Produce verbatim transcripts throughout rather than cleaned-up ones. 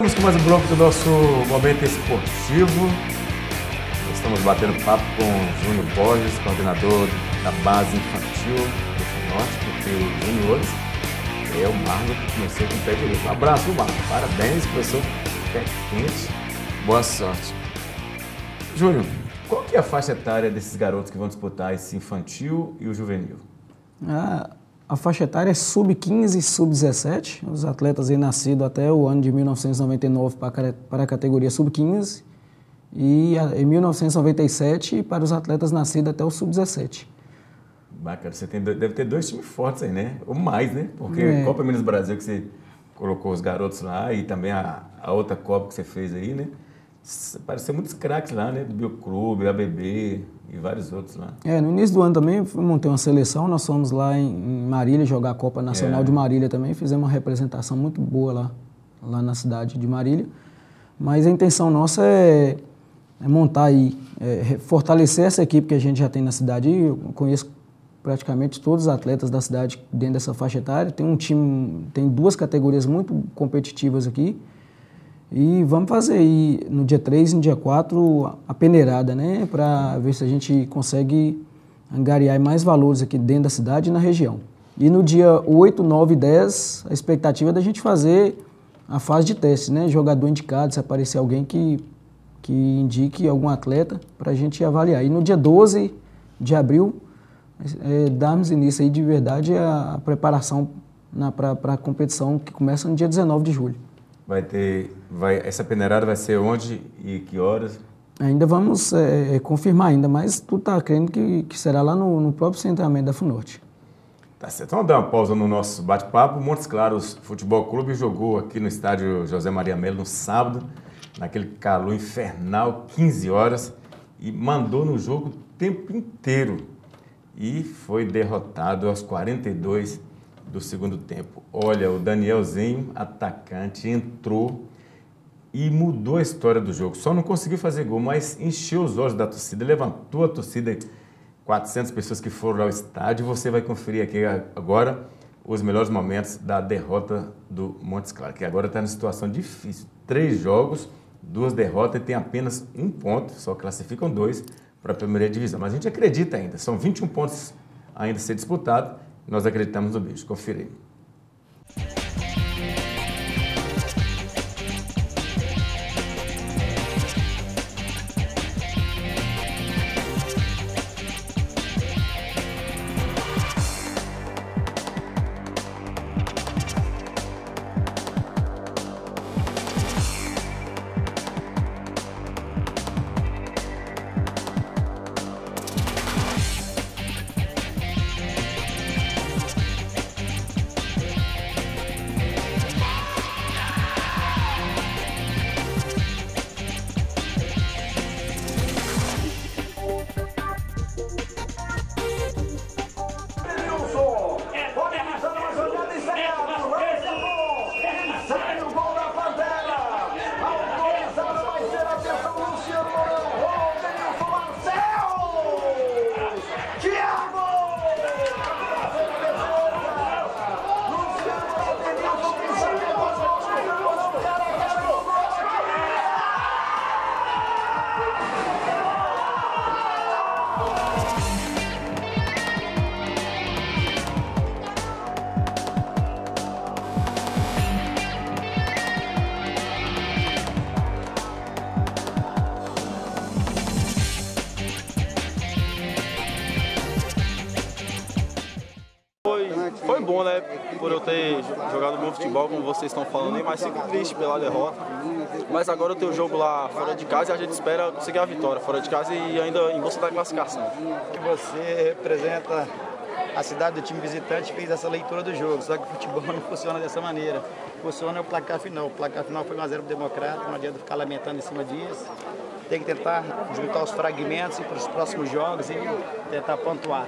Vamos com mais um bloco do nosso Momento Esportivo. Nós estamos batendo papo com o Júnior Borges, coordenador da base infantil do Norte, porque os juniores é o Marlon que começou com o pé direito. Um abraço, Marlon. Parabéns, professor. Pé quente. Boa sorte. Júnior, qual que é a faixa etária desses garotos que vão disputar esse infantil e o juvenil? A, a faixa etária é sub quinze e sub dezessete. Os atletas aí nascidos até o ano de mil novecentos e noventa e nove para, para a categoria sub quinze e a, em mil novecentos e noventa e sete para os atletas nascidos até o sub dezessete. Bacana, você tem, deve ter dois times fortes aí, né? Ou mais, né? Porque É. Copa Minas Brasil que você colocou os garotos lá e também a, a outra Copa que você fez aí, né? Pareceu muitos craques lá, né? Do Bioclube, A B B e vários outros lá. É, no início do ano também eu montei uma seleção, nós fomos lá em, em Marília jogar a Copa Nacional É. de Marília também, fizemos uma representação muito boa lá, lá na cidade de Marília. Mas a intenção nossa é, é montar aí, é, fortalecer essa equipe que a gente já tem na cidade. Eu conheço praticamente todos os atletas da cidade dentro dessa faixa etária. Tem um time, tem duas categorias muito competitivas aqui. E vamos fazer aí no dia três e no dia quatro a peneirada, né? Para ver se a gente consegue angariar mais valores aqui dentro da cidade e na região. E no dia oito, nove e dez, a expectativa é da gente fazer a fase de teste, né? Jogador indicado, se aparecer alguém que, que indique algum atleta para a gente avaliar. E no dia doze de abril, é, darmos início aí de verdade a, a preparação para a competição que começa no dia dezenove de julho. Vai ter, vai, essa peneirada vai ser onde e que horas? Ainda vamos é, confirmar ainda, mas tudo está crendo que, que será lá no, no próprio centramento da FUNORTE. Tá certo. Vamos dar uma pausa no nosso bate-papo. Montes Claros Futebol Clube jogou aqui no estádio José Maria Melo no sábado, naquele calor infernal, quinze horas, e mandou no jogo o tempo inteiro. E foi derrotado aos quarenta e dois do segundo tempo. Olha, o Danielzinho, atacante, entrou e mudou a história do jogo. Só não conseguiu fazer gol, mas encheu os olhos da torcida, levantou a torcida, quatrocentas pessoas que foram ao estádio. Você vai conferir aqui agora os melhores momentos da derrota do Montes Claros, que agora está numa situação difícil. Três jogos, duas derrotas e tem apenas um ponto, só classificam dois para a primeira divisão. Mas a gente acredita ainda, são vinte e um pontos ainda a ser disputados. Nós acreditamos no bicho. Confira aí. Foi bom, né, por eu ter jogado bom futebol, como vocês estão falando aí, mas fico triste pela derrota. Mas agora eu tenho o jogo lá fora de casa e a gente espera conseguir a vitória fora de casa e ainda em busca da classificação. Você representa a cidade do time visitante, fez essa leitura do jogo, só que o futebol não funciona dessa maneira. Funciona o placar final. O placar final foi um a zero pro Democrata, não adianta ficar lamentando em cima disso. Tem que tentar juntar os fragmentos para os próximos jogos e tentar pontuar.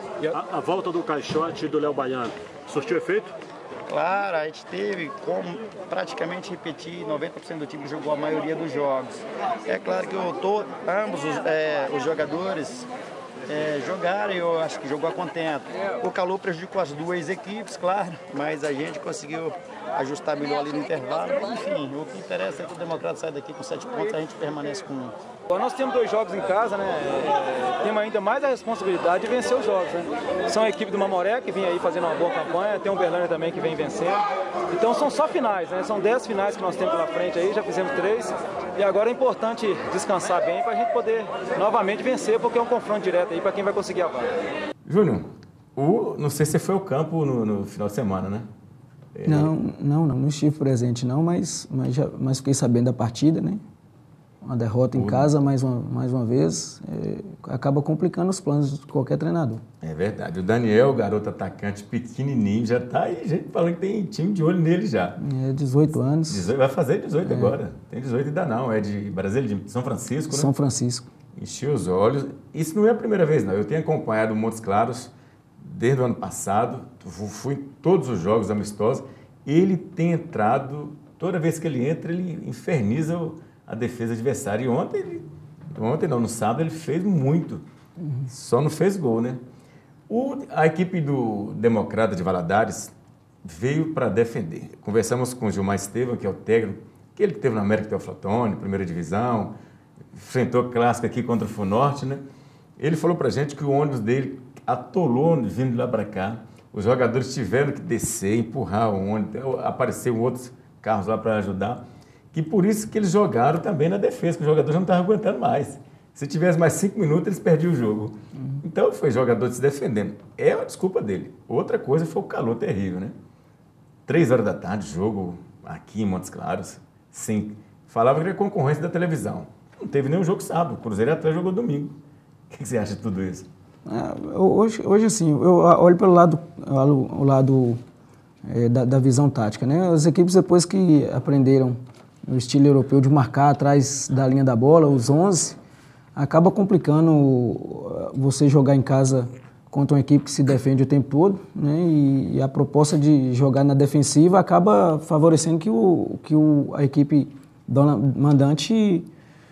A, a volta do Caixote e do Léo Baiano, surtiu efeito? Claro, a gente teve como praticamente repetir, noventa por cento do time jogou a maioria dos jogos. É claro que eu tô, ambos os, é, os jogadores é, jogaram, eu acho que jogou a contento. O calor prejudicou as duas equipes, claro, mas a gente conseguiu ajustar melhor ali no intervalo. Mas, enfim, o que interessa é que o Democrata sai daqui com sete pontos, a gente permanece com um. Nós temos dois jogos em casa, né? É, temos ainda mais a responsabilidade de vencer os jogos, né? São a equipe do Mamoré, que vem aí fazendo uma boa campanha, tem o Uberlândia também que vem vencendo. Então são só finais, né? São dez finais que nós temos pela frente aí, já fizemos três. E agora é importante descansar bem para a gente poder novamente vencer, porque é um confronto direto aí para quem vai conseguir a vaga. Júnior, o, não sei se você foi ao campo no, no final de semana, né? É... Não, não, não, não estive presente não, mas, mas, já, mas fiquei sabendo da partida, né? Uma derrota em casa, mais uma, mais uma vez, é, acaba complicando os planos de qualquer treinador. É verdade. O Daniel, garoto atacante pequenininho, já está aí, gente falando que tem time de olho nele já. É, dezoito anos. dezoito, vai fazer dezoito é. agora. Tem dezoito ainda não. É de Brasília, de São Francisco, né? São Francisco. Encheu os olhos. Isso não é a primeira vez, não. Eu tenho acompanhado o Montes Claros desde o ano passado. Fui em todos os jogos amistosos. Ele tem entrado, toda vez que ele entra, ele inferniza o a defesa adversária. E ontem, ele, ontem não, no sábado, ele fez muito. Uhum. Só não fez gol, né? O, a equipe do Democrata de Valadares veio para defender. Conversamos com o Gilmar Estevam, que é o técnico, que ele teve na América Teoflotone, primeira divisão, enfrentou clássico aqui contra o Funorte, né? Ele falou para a gente que o ônibus dele atolou vindo lá para cá. Os jogadores tiveram que descer, empurrar o ônibus, apareceram outros carros lá para ajudar. Que por isso que eles jogaram também na defesa, que os jogadores não estavam aguentando mais. Se tivesse mais cinco minutos, eles perdiam o jogo. Uhum. Então, foi jogador se defendendo. É a desculpa dele. Outra coisa foi o calor terrível, né? Três horas da tarde, jogo aqui em Montes Claros. Sim, falava que era concorrência da televisão. Não teve nenhum jogo sábado. O Cruzeiro atrás jogou domingo. O que você acha de tudo isso? É, hoje, hoje, assim, eu olho pelo lado, o lado é, da, da visão tática, né? As equipes, depois que aprenderam o estilo europeu de marcar atrás da linha da bola, os onze, acaba complicando você jogar em casa contra uma equipe que se defende o tempo todo, né? E, e a proposta de jogar na defensiva acaba favorecendo que, o, que o, a equipe dona, mandante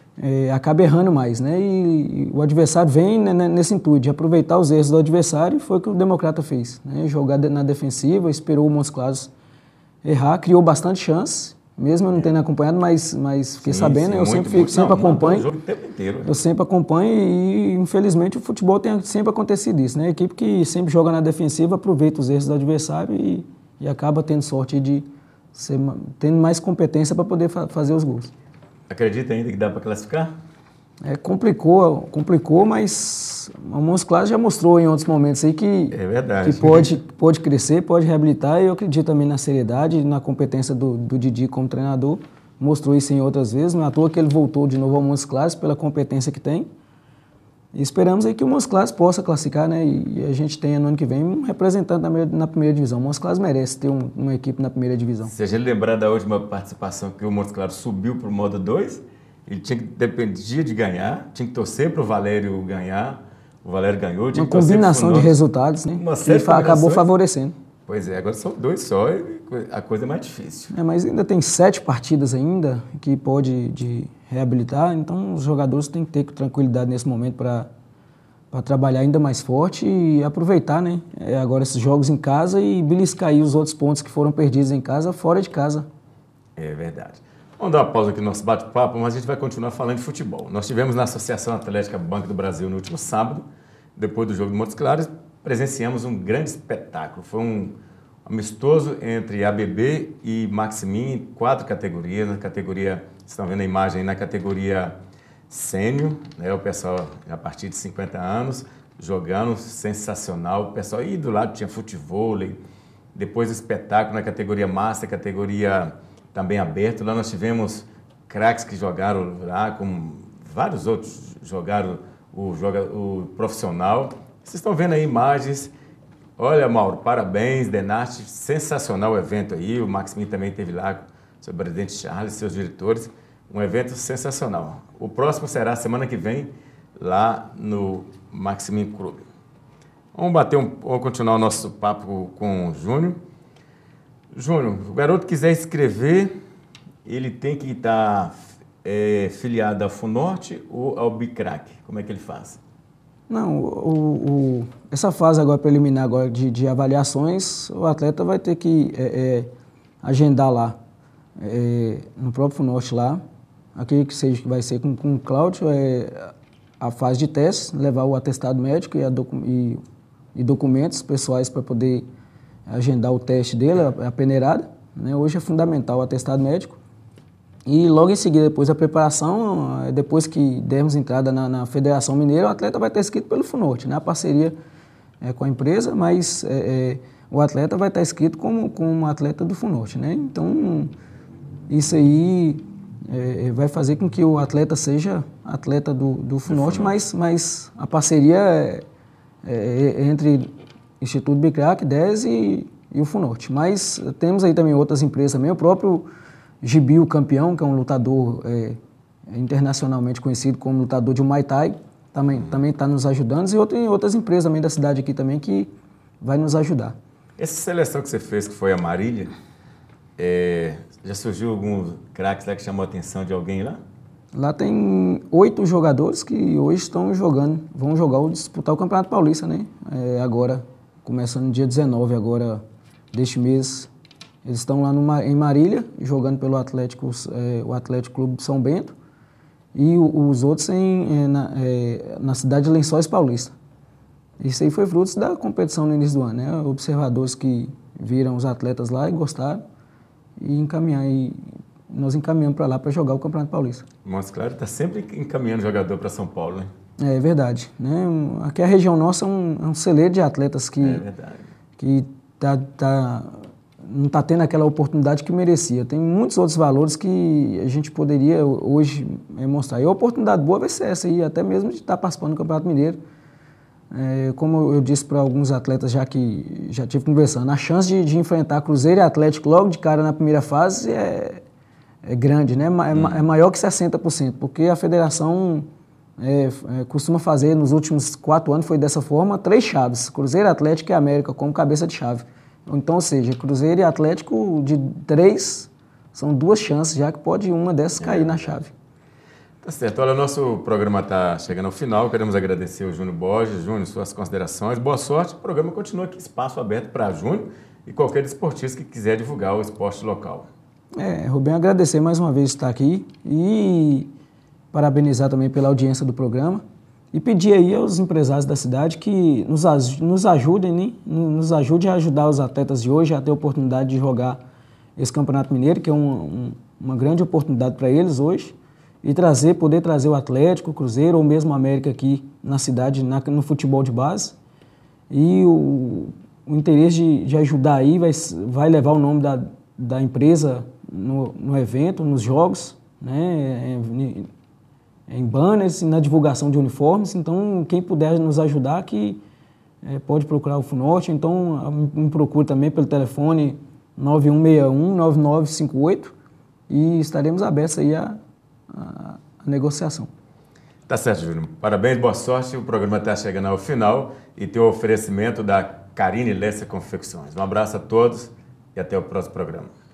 é, acabe errando mais, né? E, e o adversário vem né, nesse intuito de aproveitar os erros do adversário, e foi o que o Democrata fez, né? Jogar na defensiva, esperou o Montes Claros errar, criou bastante chance. Mesmo eu não tendo acompanhado, mas, mas fiquei sim, sabendo, sim, eu muito, sempre, fico, muito, sempre não, acompanho. Não, jogo o tempo inteiro, né? Eu sempre acompanho e, infelizmente, o futebol tem sempre acontecido isso, né? A equipe que sempre joga na defensiva aproveita os erros do adversário e, e acaba tendo sorte de ser, tendo mais competência para poder fa fazer os gols. Acredita ainda que dá para classificar? É, complicou, complicou, mas o Montes Claros já mostrou em outros momentos aí que, é verdade, que pode, pode crescer, pode reabilitar, e eu acredito também na seriedade, na competência do, do Didi como treinador. Mostrou isso em outras vezes, não é à toa que ele voltou de novo ao Montes Claros pela competência que tem. E esperamos aí que o Montes Claros possa classificar, né? E a gente tenha no ano que vem um representante na, na primeira divisão. O Montes Claros merece ter um, uma equipe na primeira divisão. Se a gente lembrar da última participação que o Montes Claros subiu para o modo dois, ele tinha que dependia de ganhar, tinha que torcer para o Valério ganhar. O Valério ganhou. Tinha uma combinação de resultados, né? Uma série que acabou favorecendo. Pois é, agora são dois só e a coisa é mais difícil. É, mas ainda tem sete partidas ainda que pode de reabilitar, então os jogadores têm que ter tranquilidade nesse momento para para trabalhar ainda mais forte e aproveitar, né? É, agora esses jogos em casa e beliscar aí os outros pontos que foram perdidos em casa, fora de casa. É verdade. Vamos dar uma pausa aqui no nosso bate-papo, mas a gente vai continuar falando de futebol. Nós tivemos na Associação Atlética Banco do Brasil no último sábado, depois do jogo do Montes Claros, presenciamos um grande espetáculo. Foi um amistoso entre A B B e Maximin, em quatro categorias. Na categoria, vocês estão vendo a imagem aí, na categoria sênior, né, o pessoal a partir de cinquenta anos, jogando, sensacional. O pessoal, e do lado tinha futevôlei, depois o espetáculo na categoria master, categoria também aberto. Lá nós tivemos craques que jogaram lá, como vários outros jogaram o, joga, o profissional. Vocês estão vendo aí imagens. Olha, Mauro, parabéns, Denarte, sensacional o evento aí. O Maximin também esteve lá, seu presidente Charles, seus diretores. Um evento sensacional. O próximo será semana que vem, lá no Maximin Clube. Vamos bater um, vamos continuar o nosso papo com o Júnior. Júnior, o garoto quiser escrever, ele tem que estar é, filiado ao Funorte ou ao Bicrac? Como é que ele faz? Não, o, o, essa fase agora preliminar agora de, de avaliações, o atleta vai ter que é, é, agendar lá, é, no próprio FUNORTE lá, aquele que seja que vai ser com, com o Cláudio, é a fase de teste, levar o atestado médico e, a docu e, e documentos pessoais para poder agendar o teste dele, a, a peneirada, né? Hoje é fundamental o atestado médico. E logo em seguida, depois da preparação, depois que dermos entrada na, na Federação Mineira, o atleta vai estar inscrito pelo FUNORTE, né? A parceria é com a empresa, mas é, é, o atleta vai estar inscrito como, como um atleta do FUNORTE, né? Então, isso aí é, vai fazer com que o atleta seja atleta do, do FUNORTE, mas, mas a parceria é, é, é entre Instituto Bicrac, dez e, e o FUNORTE. Mas temos aí também outras empresas também, o próprio Gibi, o campeão, que é um lutador é, internacionalmente conhecido como lutador de Muay Thai, também também está nos ajudando, e outra, outras empresas também da cidade aqui também que vai nos ajudar. Essa seleção que você fez, que foi a Marília, é, já surgiu algum craque lá que chamou a atenção de alguém lá? Lá tem oito jogadores que hoje estão jogando, vão jogar, disputar o Campeonato Paulista, né? É, agora, começando no dia dezenove agora deste mês. Eles estão lá no, em Marília, jogando pelo Atlético, é, o Atlético Clube de São Bento, e o, os outros em, é, na, é, na cidade de Lençóis Paulista. Isso aí foi fruto da competição no início do ano, né? Observadores que viram os atletas lá e gostaram, e, encaminhar, e nós encaminhamos para lá para jogar o Campeonato Paulista. Montes Claros está sempre encaminhando jogador para São Paulo, né? É verdade, né? Aqui a região nossa é um, é um celeiro de atletas que, é verdade. que tá, tá, não está tendo aquela oportunidade que merecia. Tem muitos outros valores que a gente poderia hoje mostrar. E a oportunidade boa vai ser essa aí, até mesmo de estar participando do Campeonato Mineiro. É, como eu disse para alguns atletas já que já tive conversando, a chance de, de enfrentar Cruzeiro e Atlético logo de cara na primeira fase é, é grande, né? É, hum. é maior que sessenta por cento, porque a federação é, é, costuma fazer, nos últimos quatro anos foi dessa forma, três chaves, Cruzeiro, Atlético e América, como cabeça de chave. Então, ou seja, Cruzeiro e Atlético de três, são duas chances, já que pode uma dessas cair é. na chave. Tá certo. Olha, o nosso programa está chegando ao final. Queremos agradecer ao Júnior Borges. Júnior, suas considerações. Boa sorte. O programa continua aqui, espaço aberto para Júnior e qualquer desportista que quiser divulgar o esporte local. É, Rubem, agradecer mais uma vez estar aqui e parabenizar também pela audiência do programa. E pedir aí aos empresários da cidade que nos, nos ajudem, né? Nos ajudem a ajudar os atletas de hoje a ter a oportunidade de jogar esse Campeonato Mineiro, que é um, um, uma grande oportunidade para eles hoje, e trazer, poder trazer o Atlético, o Cruzeiro ou mesmo o América aqui na cidade, na, no futebol de base. E o, o interesse de, de ajudar aí vai, vai levar o nome da, da empresa no, no evento, nos jogos, né? É, em banners e na divulgação de uniformes. Então, quem puder nos ajudar, que é, pode procurar o FUNORTE. Então, me procure também pelo telefone nove um seis um, nove nove cinco oito e estaremos abertos aí à, à, à negociação. Tá certo, Júnior. Parabéns, boa sorte. O programa está chegando ao final e tem o oferecimento da Carine Lessa Confecções. Um abraço a todos e até o próximo programa.